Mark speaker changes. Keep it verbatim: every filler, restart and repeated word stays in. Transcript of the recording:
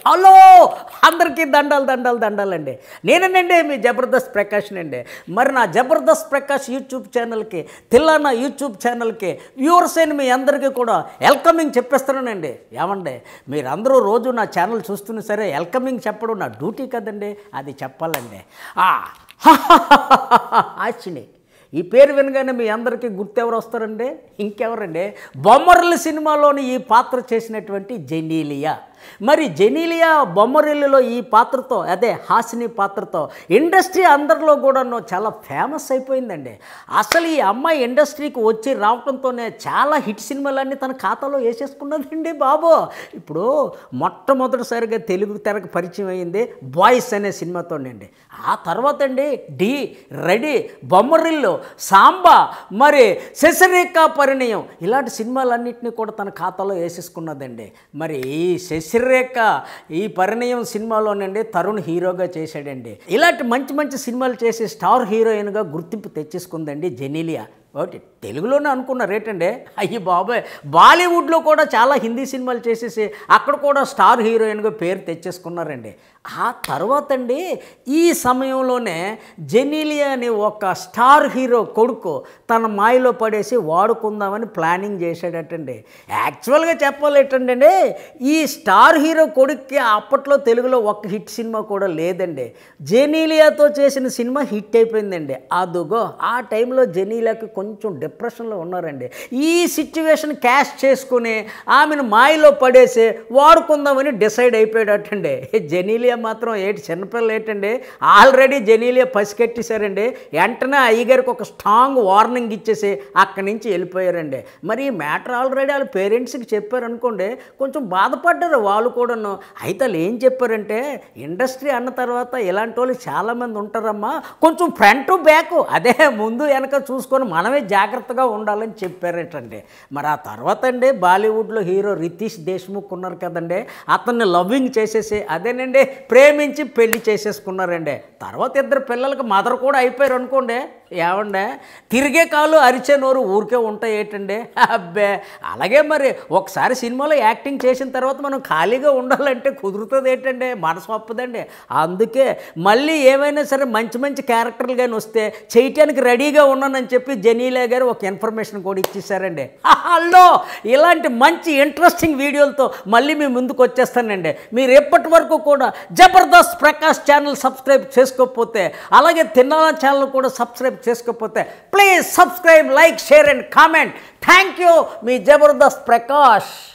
Speaker 1: Hello అందరికీ దండాలు దండాలు దండాలండి. నేనండి మీ జబర్దస్త్ ప్రకాష్నండి. మరి నా జబర్దస్త్ ప్రకాష్ యూట్యూబ్ ఛానల్కి, తిల్లానా యూట్యూబ్ ఛానల్కి వ్యూవర్స్ అయిన మీ అందరికీ కూడా వెల్కమింగ్ చెప్పేస్తున్నానండి. ఏమండి మీరందరూ రోజు నా ఛానల్ చూస్తున్నా సరే వెల్కమింగ్ చెప్పడం నా డ్యూటీ కదండి, అది చెప్పాలండి. ఆచిని ఈ పేరు వినగానే మీ అందరికీ గుర్తెవరు వస్తారండి? ఇంకెవరండి, బొమ్మరిల్లు సినిమాలోని ఈ పాత్ర చేసినటువంటి జెనీలియా. మరి జెనీలియా బొమ్మరిల్లులో ఈ పాత్రతో, అదే హాసిని పాత్రతో ఇండస్ట్రీ అందరిలో కూడా చాలా ఫేమస్ అయిపోయిందండి. అసలు ఈ అమ్మాయి ఇండస్ట్రీకి వచ్చి రావడంతోనే చాలా హిట్ సినిమాలన్నీ తన ఖాతాలో వేసేసుకున్నదండి బాబు. ఇప్పుడు మొట్టమొదటిసారిగా తెలుగు తెరకు పరిచయం అయింది బాయ్స్ అనే సినిమాతోనండి. ఆ తర్వాత అండి డి, రెడీ, బొమ్మరిల్లు, సాంబా, మరి శశిరేఖ పరిణయం, ఇలాంటి సినిమాలన్నింటినీ కూడా తన ఖాతాలో వేసేసుకున్నదండి. మరి ఈ శశిరేఖ ఈ పరిణయం సినిమాలోనండి తరుణ్ హీరోగా చేశాడండి. ఇలాంటి మంచి మంచి సినిమాలు చేసి స్టార్ హీరోయిన్గా గుర్తింపు తెచ్చేసుకుందండి జెనీలియా. ఒకటి తెలుగులోనే అనుకున్నారు ఏంటంటే, అయ్యి బాబాయ్ బాలీవుడ్లో కూడా చాలా హిందీ సినిమాలు చేసేసి అక్కడ కూడా స్టార్ హీరోయిన్గా పేరు తెచ్చేసుకున్నారండి. ఆ తర్వాత అండి ఈ సమయంలోనే జెనీలియా అని ఒక స్టార్ హీరో కొడుకు తన మాయలో పడేసి వాడుకుందామని ప్లానింగ్ చేశాడటండి. యాక్చువల్గా చెప్పాలేటండి, ఈ స్టార్ హీరో కొడుక్కి అప్పట్లో తెలుగులో ఒక హిట్ సినిమా కూడా లేదండి. జెనీలియాతో చేసిన సినిమా హిట్ అయిపోయిందండి. అదుగో ఆ టైంలో జెనీలియాకి కొంచెం డిప్రెషన్లో ఉన్నారండి. ఈ సిచ్యువేషన్ క్యాష్ చేసుకుని ఆమెను మాయలో పడేసి వాడుకుందామని డిసైడ్ అయిపోయాడటండి. జెనీలియా మాత్రం ఏంటి చిన్నపిల్లలు ఏంటండి, ఆల్రెడీ జెనీలియా పసికెట్టేశారండి. వెంటనే అయ్యగారికి ఒక స్ట్రాంగ్ వార్నింగ్ ఇచ్చేసి అక్కడి నుంచి వెళ్ళిపోయారండి. మరి ఈ మ్యాటర్ ఆల్రెడీ వాళ్ళ పేరెంట్స్కి చెప్పారనుకోండి, కొంచెం బాధపడ్డారు వాళ్ళు కూడాను. అయితే వాళ్ళు ఏం చెప్పారంటే, ఇండస్ట్రీ అన్న తర్వాత ఇలాంటి వాళ్ళు చాలామంది ఉంటారమ్మా, కొంచెం ఫ్రంట్ టు బ్యాక్, అదే ముందు వెనక చూసుకొని మనమే జాగ్రత్తగా ఉండాలని చెప్పారటండి. మరి ఆ తర్వాత అండి బాలీవుడ్లో హీరో రితీష్ దేశ్ముఖ్ ఉన్నారు కదండి, అతన్ని లవ్వింగ్ చేసేసి అదేనండి ప్రేమించి పెళ్లి చేసేసుకున్నారండి. తర్వాత ఇద్దరు పిల్లలకి మదర్ కూడా అయిపోయారు అనుకోండి. ఏమండే తిరిగే కాలు అరిచే నోరు ఊరికే ఉంటాయి ఏంటండి? అబ్బే అలాగే మరి ఒకసారి సినిమాలో యాక్టింగ్ చేసిన తర్వాత మనం ఖాళీగా ఉండాలంటే కుదురుతుంది ఏంటండి? మనసు ఒప్పదండి. అందుకే మళ్ళీ ఏమైనా సరే మంచి మంచి క్యారెక్టర్లు కానీ వస్తే చేయటానికి రెడీగా ఉన్నానని చెప్పి జెనీలియా గారు ఒక ఇన్ఫర్మేషన్ కూడా ఇచ్చేసారండి. హలో ఇలాంటి మంచి ఇంట్రెస్టింగ్ వీడియోలతో మళ్ళీ మీ ముందుకు వచ్చేస్తానండి. మీరు ఎప్పటి వరకు కూడా జబర్దస్త్ ప్రకాష్ ఛానల్ సబ్స్క్రైబ్ చేసుకోకపోతే, అలాగే తిల్లానా ఛానల్ కూడా సబ్స్క్రైబ్ చేసుకోకపోతే please subscribe, like, share and comment. Thank you మీ జబర్దస్త్ ప్రకాష్.